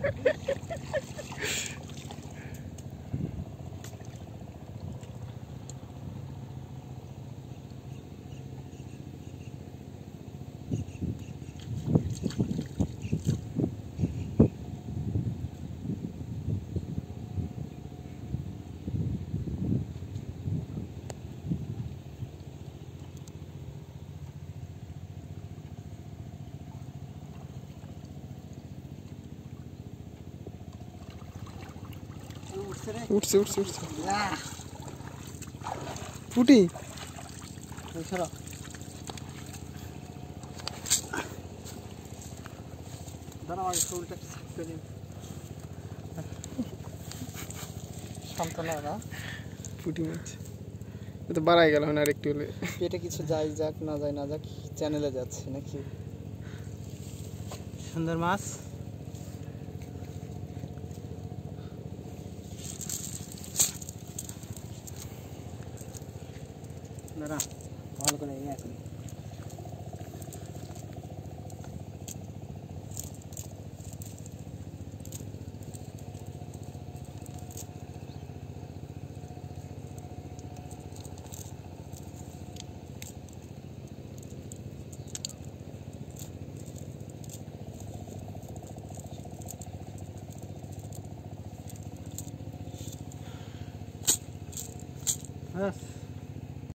উঠছে পুটি পুটি মাছ তো বাড়াই গেল আর একটু হলে পেটে কিছু যাই যাক না যাক চ্যানেলে যাচ্ছে নাকি সুন্দর মাছ দাঁড়া ভালো করে ইয়ে করি Yes.